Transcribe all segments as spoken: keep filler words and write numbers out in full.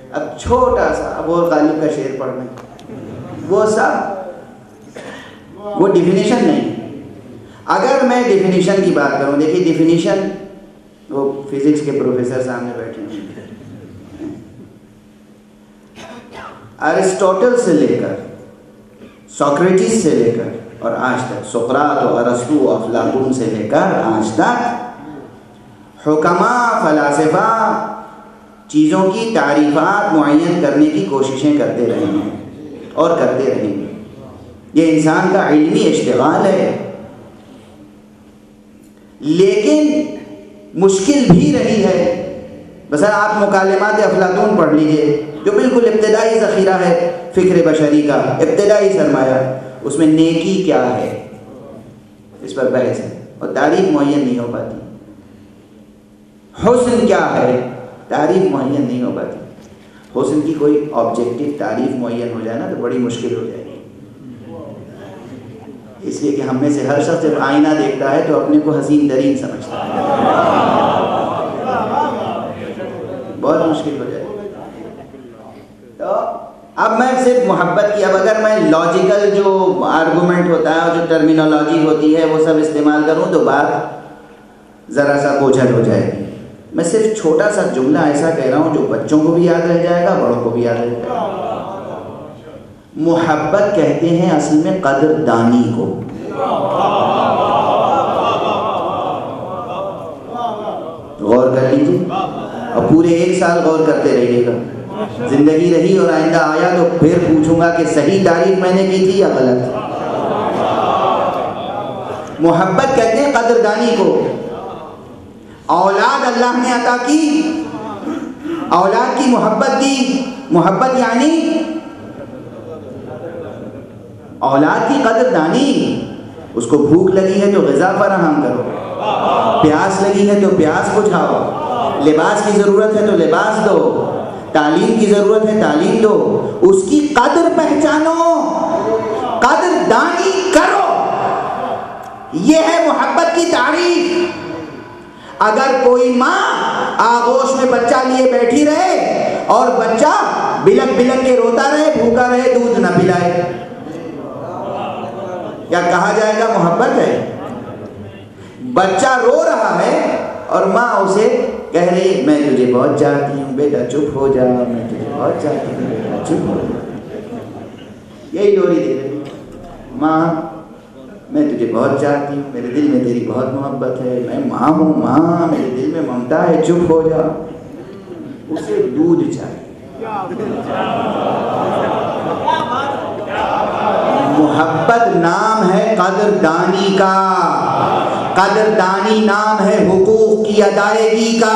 اب چھوٹا سا، اب وہ غالب کا شعر پڑھ لیں، وہ سب وہ ڈیفینیشن نہیں. اگر میں ڈیفینیشن کی بات کروں، دیکھیے ڈیفینیشن، وہ فزکس کے پروفیسر سامنے بیٹھے ہیں، ارسطوٹل سے لے کر سوکریٹس سے لے کر اور آج تک، سقراط و ارسطو و افلاطون سے لے کر آج تک، حکماء فلاسفہ چیزوں کی تعریفات معین کرنے کی کوششیں کرتے رہے ہیں اور کرتے رہیں گے. یہ انسان کا علمی اشتغال ہے، لیکن مشکل بھی رہی ہے. بس آپ مکالمات افلاطون پڑھ لیجئے جو بالکل ابتدائی ذخیرہ ہے فکر بشری کا، ابتدائی سرمایہ. اس میں نیکی کیا ہے اس پر بحث ہے اور تعریف معین نہیں ہو پاتی. حسن کیا ہے تعریف معین نہیں ہو پاتی. حسن کی کوئی آبجیکٹو تعریف معین ہو جائے نا تو بڑی مشکل ہو جائے گی. اس لیے کہ ہم میں سے ہر شخص جب آئینہ دیکھتا ہے تو اپنے کو حسین ترین سمجھتا ہے، بہت مشکل ہو جائے گی. تو اب میں صرف محبت کی، اب اگر میں لاجیکل جو آرگومنٹ ہوتا ہے اور جو ٹرمینالوجی ہوتی ہے وہ سب استعمال کروں تو بات ذرا سا بوجھل ہو جائے گی. میں صرف چھوٹا سا جملہ ایسا کہہ رہا ہوں جو بچوں کو بھی یاد رہ جائے گا، بڑوں کو بھی یاد رہ جائے گا. محبت کہتے ہیں اصل میں قدر دانی کو. غور کر لیجیے اور پورے ایک سال غور کرتے رہیے گا. زندگی رہی اور آئندہ آیا تو پھر پوچھوں گا کہ صحیح تعریف میں نے کی تھی یا غلط. محبت کہتے ہیں قدردانی کو. اولاد اللہ نے عطا کی، اولاد کی محبت دی. محبت یعنی اولاد کی قدردانی. اس کو بھوک لگی ہے تو غذا فراہم کرو، پیاس لگی ہے تو پیاس بجھاؤ، لباس کی ضرورت ہے تو لباس دو، تعلیم کی ضرورت ہے تعلیم دو. اس کی قدر پہچانو، قدر دانی کرو. یہ ہے محبت کی تعریف. اگر کوئی ماں آغوش میں بچہ لیے بیٹھی رہے اور بچہ بلک بلک کے روتا رہے، بھوکا رہے، دودھ نہ پلائے، کیا کہا جائے گا محبت ہے؟ بچہ رو رہا ہے اور ماں اسے کہہ رہی میں تجھے بہت چاہتی ہوں بیٹا چپ ہو جا، میں تجھے بہت چاہتی ہوں بیٹا چپ ہو جا. یہی لوری دے رہی ماں، میں تجھے بہت چاہتی ہوں، میرے دل میں تیری بہت محبت ہے، میں ماں ہوں ماں، میرے دل میں ممتا ہے، چپ ہو جا. اسے دودھ چاہیے. محبت نام ہے قدردانی کا، قدردانی نام ہے حقوق کی ادائیگی کا.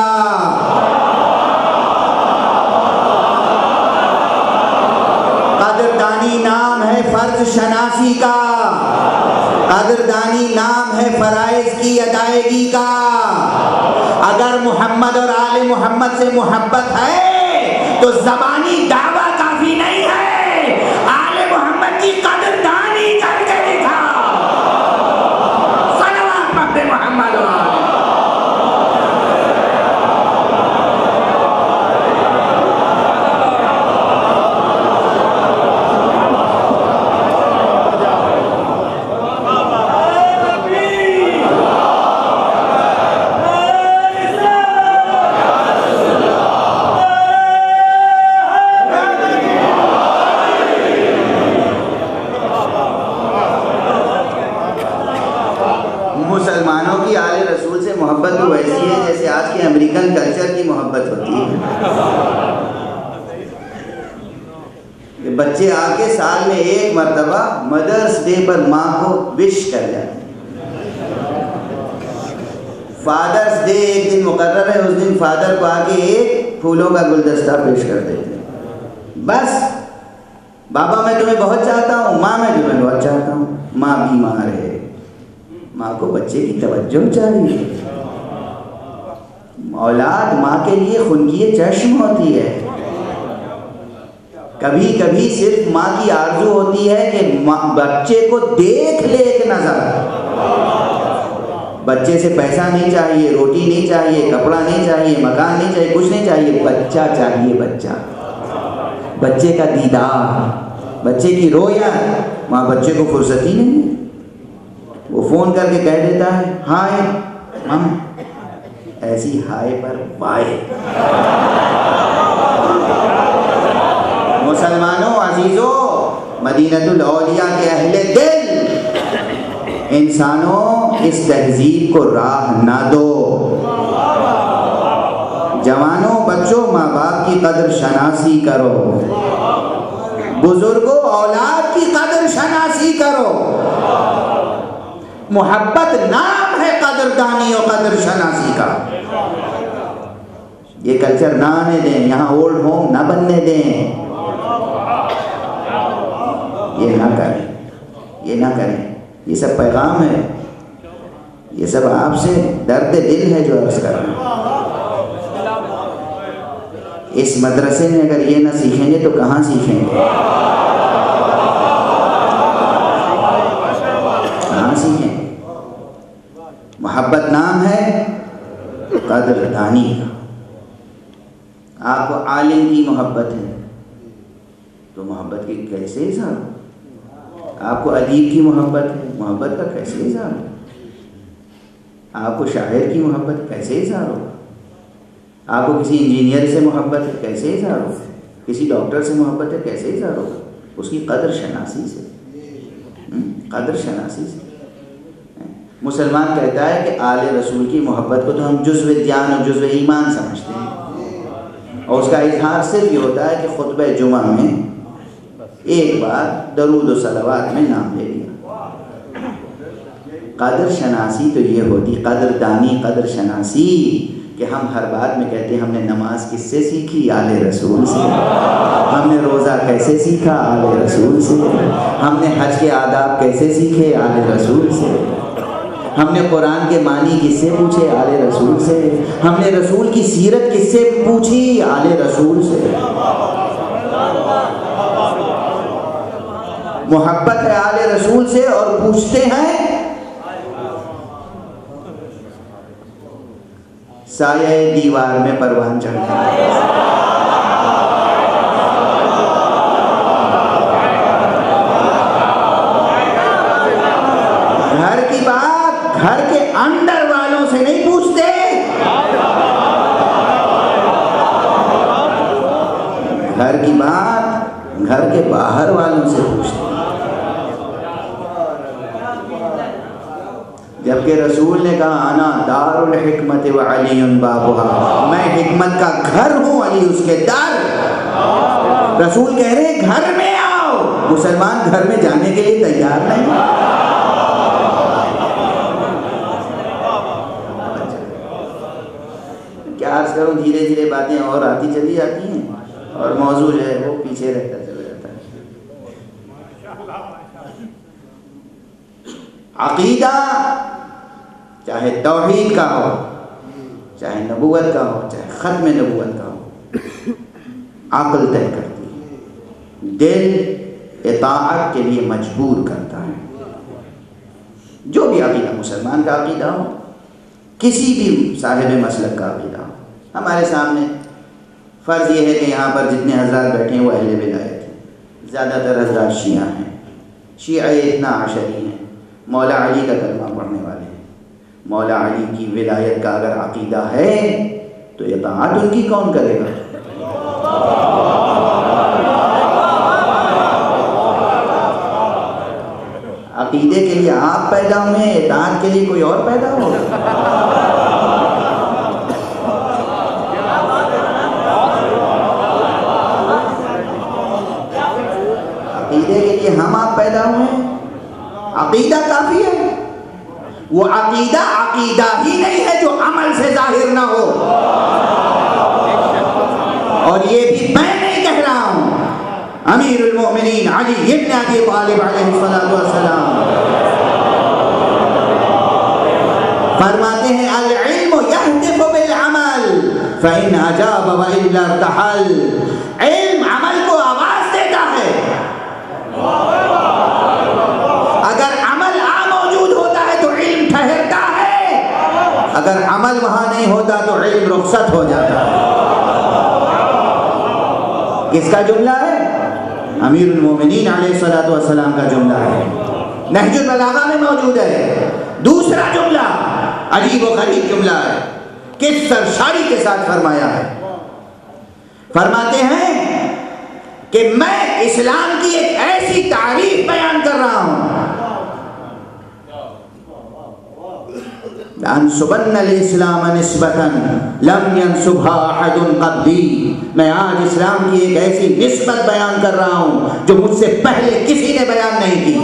قدردانی نام ہے فرض شناسی کا، قدردانی نام ہے فرائض کی ادائیگی کا. اگر محمد اور آل محمد سے محبت ہے تو زبانی دعویٰ کافی نہیں ہے، آل محمد کی قدردانی کر کے دکھا. صلوات پڑھتے محمد اور آل. محبت تو ویسی ہے جیسے آج کے امریکن کلچر کی محبت ہوتی ہے کہ بچے آ کے سال میں ایک مرتبہ مدرس ڈے پر ماں کو وش کر جاتے ہیں. فادرس ڈے ایک دن مقرر ہے، اس دن فادر کو آ کے ایک پھولوں کا گلدستہ پیش کر دیتے ہیں. بس بابا میں تمہیں بہت چاہتا ہوں، ماں میں تمہیں بہت چاہتا ہوں. ماں بیمار ہے، ماں کو بچے کی توجہ چاہیے. اولاد ماں کے لیے خونگی چشم ہوتی ہے. کبھی کبھی صرف ماں کی آرزو ہوتی ہے کہ بچے کو دیکھ لے ایک نظر. بچے سے پیسہ نہیں چاہیے، روٹی نہیں چاہیے، کپڑا نہیں چاہیے، مکان نہیں چاہیے، کچھ نہیں چاہیے، بچہ چاہیے. بچہ بچے کا دیدار، بچے کی رویت، وہاں بچے کو فرصت ہی نہیں ہے. وہ فون کر کے کہہ دیتا ہے ہائے مم، ایسی ہائے پر بائے. مسلمانوں عزیزوں، مدینۃ الاولیاء کے اہل دل، انسانوں اس تہذیب کو راہ نہ دو. جوانوں، بچوں، ماں باپ کی قدر شناسی کرو. بزرگوں، اولاد کی قدر شناسی کرو. محبت نام ہے قدردانی اور قدر شناسی کا. یہ کلچر نہ آنے دیں، یہاں اولڈ ہوم نہ بننے دیں. یہ نہ کریں، یہ نہ کریں. یہ سب پیغام ہے، یہ سب آپ سے درد دل ہے جو عرض کر رہے ہیں. اس مدرسے میں اگر یہ نہ سیکھیں گے تو کہاں سیکھیں گے؟ کہاں سیکھیں گے؟ محبت نام ہے قدر دانی کا. آپ کو عالم کی محبت ہے تو محبت کی کیسے اظہار ہو؟ آپ کو ادیب کی محبت ہے، محبت کا کیسے اظہار ہو؟ آپ کو شاعر کی محبت کیسے اظہار ہو؟ آپ کو کسی انجینئر سے محبت ہے کیسے اظہار ہو؟ کسی ڈاکٹر سے محبت ہے کیسے اظہار ہو؟ اس کی قدر شناسی سے، قدر شناسی سے. مسلمان کہتا ہے کہ آل رسول کی محبت کو تو ہم جزو دیان اور جزو ایمان سمجھتے ہیں، اور اس کا اظہار صرف یہ ہوتا ہے کہ خطبہ جمعہ میں ایک بار درود و صلوات میں نام لے لیا. قدر شناسی تو یہ ہوتی، قدر دانی، قدر شناسی، کہ ہم ہر بات میں کہتے ہیں ہم نے نماز کس سے سیکھی؟ آل رسول سے. ہم نے روزہ کیسے سیکھا؟ آل رسول سے. ہم نے حج کے آداب کیسے سیکھے؟ آل رسول سے. ہم نے قرآن کے معنی کس سے پوچھے؟ آل رسول سے. ہم نے رسول کی سیرت کس سے پوچھی؟ آل رسول سے. محبت ہے آل رسول سے، اور پوچھتے ہیں سایہ دیوار میں پروان چڑھتا ہے. گھر کی بات گھر کے اندر والوں سے نہیں پوچھتے، گھر کی بات گھر کے باہر والوں سے پوچھتے. جبکہ رسول نے کہا انا دار الحکمت و علی بابها، میں حکمت کا گھر ہوں، علی اس کے در. رسول کہہ رہے ہیں گھر میں آؤ. مسلمان گھر میں جانے کے لیے تیار نہیں. کیا عرض کروں، دھیرے دھیرے باتیں اور آتی چلی جاتی ہیں اور موضوع جو ہے وہ پیچھے رہتا چلا جاتا ہے. عقیدہ چاہے توحید کا ہو، چاہے نبوت کا ہو، چاہے ختم نبوت کا ہو، عقل طے کرتی ہے، دل اطاعت کے لیے مجبور کرتا ہے. جو بھی عقیدہ مسلمان کا عقیدہ ہو، کسی بھی صاحب مسلک کا عقیدہ ہو. ہمارے سامنے فرض یہ ہے کہ یہاں پر جتنے حضرات بیٹھے ہیں وہ اہل ولایت ہیں. زیادہ تر حضرات شیعہ ہیں، شیعہ اثنا عشری ہیں، مولا علی کا کلمہ پڑھنے والے ہیں. مولا علی کی ولایت کا اگر عقیدہ ہے تو اطاعت ان کی کون کرے گا؟ عقیدے کے لیے آپ پیدا ہوئے، اطاعت کے لیے کوئی اور پیدا ہو. عقیدے کے لیے ہم آپ پیدا ہوئے، عقیدہ کافی ہے. وہ عقیدہ عقیدہ ہی نہیں ہے جو عمل سے ظاہر نہ ہو. اور یہ بھی میں نہیں کہہ رہا ہوں، امیر المؤمنین علی ابن ابی طالب علیہ السلام فرماتے ہیں العلم یہتف بالعمل فإن اجاب وإلا ارتحل. علم عمل کو آواز دیتا ہے. اگر عمل آ موجود ہوتا ہے تو علم ٹھہرتا ہے، اگر عمل وہاں نہیں ہوتا تو علم رخصت ہو جاتا ہے. کس کا جملہ ہے؟ امیر المومنین علیہ الصلوۃ والسلام کا جملہ ہے، نہج البلاغہ میں موجود ہے۔ دوسرا جملہ عجیب و غریب جملہ ہے، کس سرشاری کے ساتھ فرمایا ہے۔ فرماتے ہیں کہ میں اسلام کی ایک ایسی تعریف بیان کر رہا ہوں، لَأَنْسُبَنَّ الْإِسْلَامَ نِسْبَةً لَمْ يَنْسُبْهَا أَحَدٌ قَبْلِي، میں آج اسلام کی ایک ایسی نسبت بیان کر رہا ہوں جو مجھ سے پہلے کسی نے بیان نہیں کی۔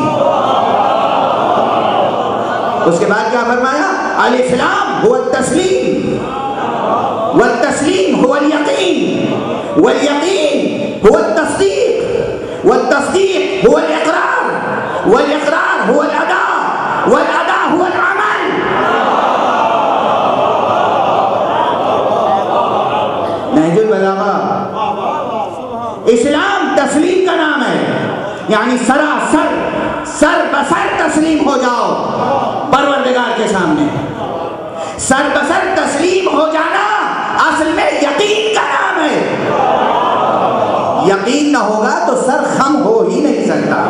اس کے بعد کیا فرمایا؟ الاسلام هو التسلیم والتسلیم هو اليقین والیقین هو التصدیق والتصدیق هو الاقرار والاقرار هو الاداء والاداء هو العمل۔ نہج البلاغہ، اسلام تسلیم کا نام ہے، یعنی سراسر سر بسر تسلیم ہو جاؤ پروردگار کے سامنے۔ سر بسر تسلیم ہو جانا اصل میں یقین کا نام ہے۔ یقین نہ ہوگا تو سر خم ہو ہی نہیں سکتا۔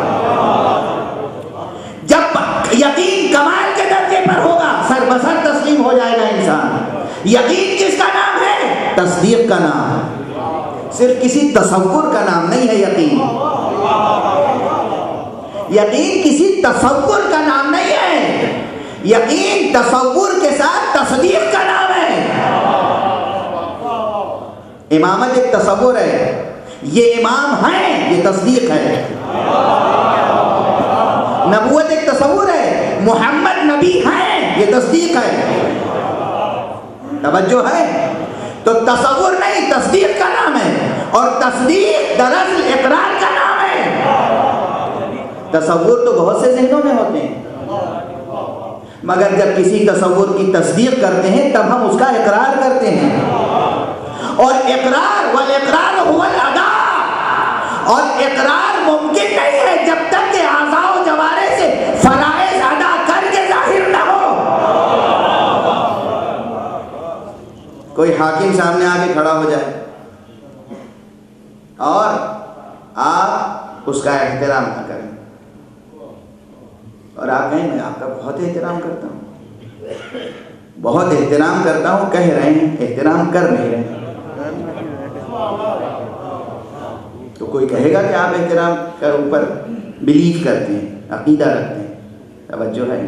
جب یقین کمال کے درجے پر ہوگا سر بسر تسلیم ہو جائے گا انسان۔ یقین کس کا نام ہے؟ تصدیق کا نام ہے، صرف کسی تصور کا نام نہیں ہے یقین۔ یقین کسی تصور کا نام نہیں ہے، یقین تصور کے ساتھ تصدیق کا نام ہے۔ امامت ایک تصور ہے، یہ امام ہیں، یہ تصدیق ہے۔ نبوت ایک تصور ہے، محمد نبی ہیں، یہ تصدیق ہے۔ توجہ ہے؟ تو تصور نہیں، تصدیق کا نام ہے، اور تصدیق دراصل اقرار کا نام ہے۔ تصور تو بہت سے ذہنوں میں ہوتے ہیں، مگر جب کسی تصور کی تصدیق کرتے ہیں تب ہم اس کا اقرار کرتے ہیں، اور اقرار والاقرار هو الاداء، اور اقرار ممکن نہیں ہے جب تک کہ اعضاء و جوارح سے فرائض ادا کر کے ظاہر نہ ہو۔ کوئی حاکم سامنے آگے کھڑا ہو جائے اور آپ اس کا احترام نہ کریں، اور آپ کہیں میں آپ کا بہت احترام کرتا ہوں، بہت احترام کرتا ہوں کہہ رہے ہیں، احترام کر نہیں رہے، تو کوئی کہے گا کہ آپ احترام کر اوپر بلیف کرتے ہیں، عقیدہ رکھتے ہیں۔ توجہ ہے؟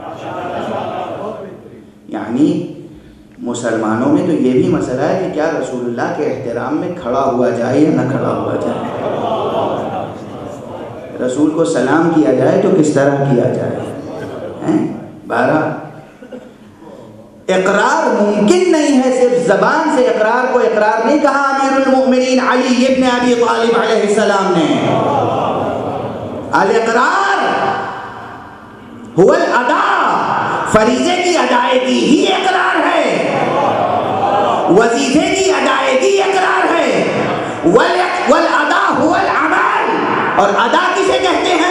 یعنی مسلمانوں میں تو یہ بھی مسئلہ ہے کہ کیا رسول اللہ کے احترام میں کھڑا ہوا جائے یا نہ کھڑا ہوا جائے، رسول کو سلام کیا جائے تو کس طرح کیا جائے۔ بارہ اقرار ممکن نہیں ہے، صرف زبان سے اقرار کو اقرار نہیں کہا امیر المؤمنین علی ابن ابی طالب علیہ السلام نے۔ الاقرار هو الادا، فریضے کی ادائیگی ہی اقرار ہے، وظیفے کی ادائیگی اقرار ہے، والادا هو العمل، اور ادا کسے کہتے ہیں؟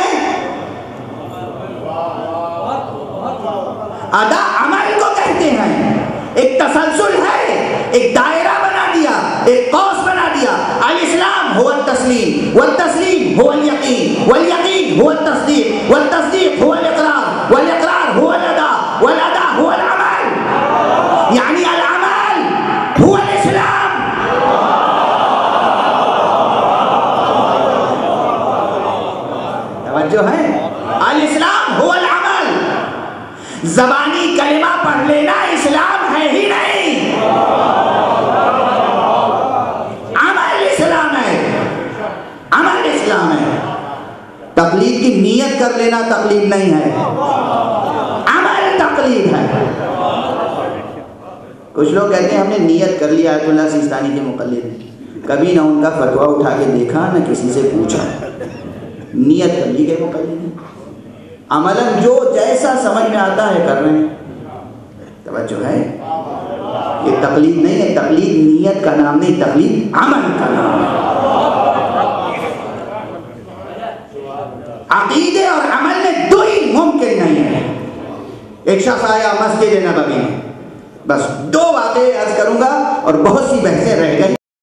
ادا عمل کو کہتے ہیں۔ ایک تسلسل ہے، ایک دائرہ بنا دیا، ایک قوس بنا دیا۔ الاسلام هو التسلیم، والتسلیم هو اليقین، والیقین هو التصدیق، والتصدیق هو الاقرار، والاقرار هو الادا، والادا هو العمل، یعنی العمل هو الاسلام۔ توجہ ہے؟ الاسلام هو العمل۔ زبانی کلمہ پڑھ لینا اسلام ہے ہی نہیں، عمل اسلام ہے، عمل اسلام ہے۔ تقلید کی نیت کر لینا تقلید نہیں ہے، عمل تقلید ہے۔ کچھ لوگ کہتے ہیں ہم نے نیت کر لی آیت اللہ سیستانی کے مقلد ہیں، کبھی نہ ان کا فتویٰ اٹھا کے دیکھا نہ کسی سے پوچھا، نیت کر لی گئے مقلد ہیں، عملاً جو جیسا سمجھ میں آتا ہے کر رہے ہیں۔ توجہ ہے؟ یہ تقلید نہیں ہے، تقلید نیت کا نام نہیں، تقلید عمل کا نام ہے۔ عقیدے اور عمل میں دو ہی ممکن نہیں ہے۔ ایک شخص آیا مسجد نبوی میں، بس دو باتیں عرض کروں گا اور بہت سی بحثیں رہ